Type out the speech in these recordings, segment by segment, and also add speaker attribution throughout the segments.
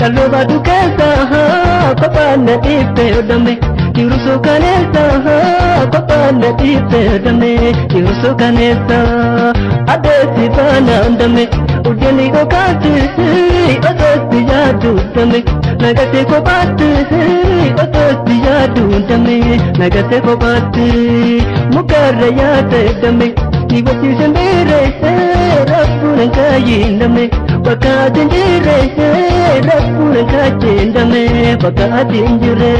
Speaker 1: kalau batu kesah kopana diperdame dirusuh kanesa kopana diperdame dirusuh kanesa ada si banandame ujeni ko kasih asasti jadu dame nagate ko batu asasti jadu dame nagate ko batu mukaraya dame Iwati sendiri rapunan kain dame bakatin jire rapunan kain dame bakatin jire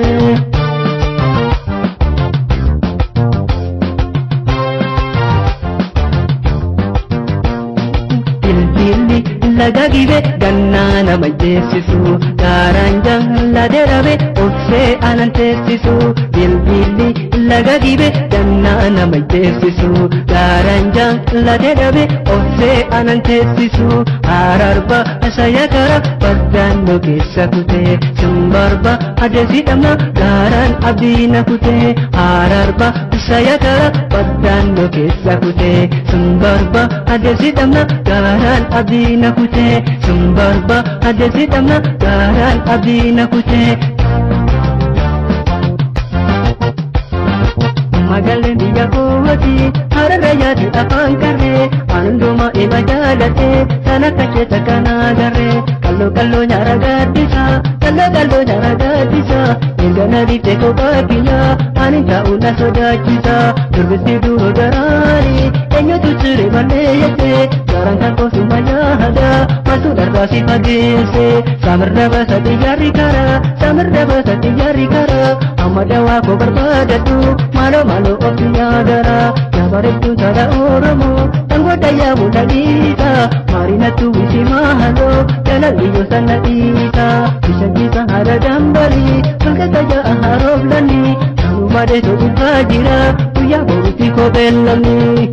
Speaker 1: Pilpili lagagibe gannana majesisu karanjang laderabe ofse anantesisu Pilpili lagagibe gannana majesisu karanjang laderabe ofse anantesisu ararba saya kara padano kesakute sumbarba adesi tamna garan abdina kute ararba saya kara padano kesakute sumbarba adesi tamna garan abdina kute sumbarba adesi tamna garan abdina kute Magalan dia kuati haraya di apang kare andoma eba jalate sana kace takana gare kallo nyara gadisa kallo nyara gadisa ingana di teko papiya aninta una soda kita berbesi dulu darari enyo tucure maneyete garang kako sumaya hada masuk darbasi pagese samarda basati jari kara amadawa ko berbadatu malo opiagara yabaretu tada oromo tangodaya mudalita marina tu wisi mahalo jalaliyo sanadita bisa hara dambali sulkataya aharoblani amumade to ukajira uya boruti ko bellani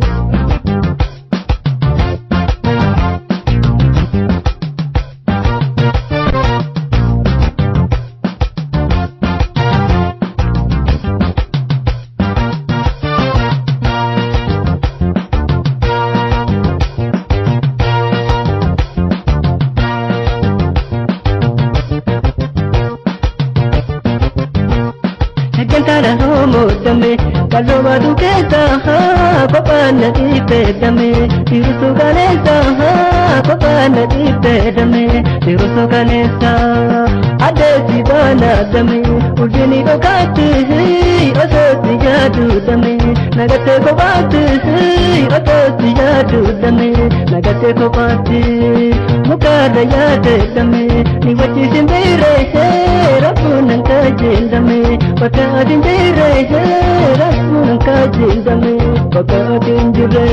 Speaker 1: Kantara homo dame kalau batu kesah kopana diperdame dirusuh kanesa kopana diperdame dirusuh kanesa ada si bana dame ujeni ko kasih asasti jadu dame nagate ko batu asasti jadu dame nagate ko batu mukadaya dame ni wati sendiri rapunan kain dame bakatin jire rapunan kain dame bakatin jire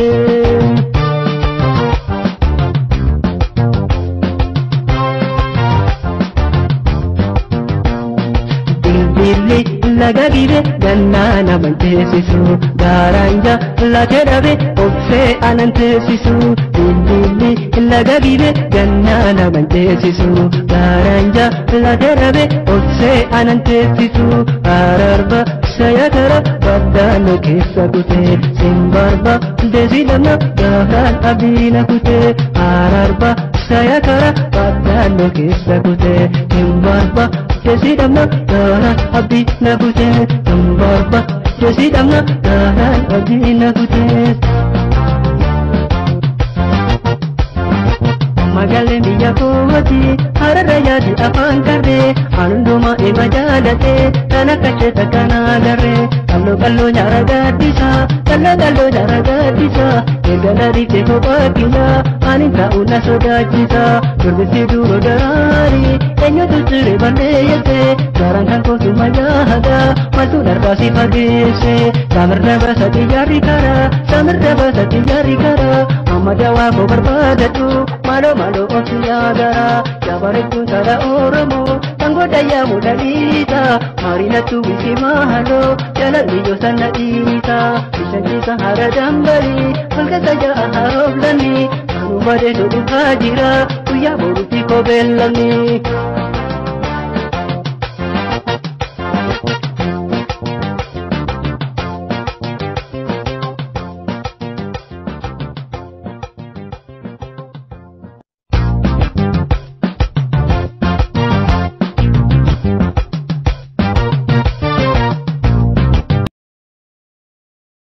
Speaker 1: Pilpili lagagibe gannana majesisu garanja laderabe ofse anantesisu Pilpili lagagibe gannana majesisu garanja laderabe ofse anantesisu ararba saya kara badano kesakute simbarba desidana gahan abina kute ararba saya kara badano kesakute simbarba desidana gahan abina kute simbarba desidana gahan abina kute Magalan dia kuati haraya di apang kare andoma eba jalate sana kace takana gare kallo nyara gadisa egana di teko papiya aninta una soda kita berbesi dulu darari enyo tucure bandeyete garang kako sumaya hada masuk darbasi pagese samarda basati jari kara amadawa ko berbadatu malo opiagara yabaretu tada oromo tangodaya mudalita marina tu wisi mahalo jalaliyo sanadita bisa hara dambali sulkataya aharoblani amumade to ukajira uya boruti ko bellani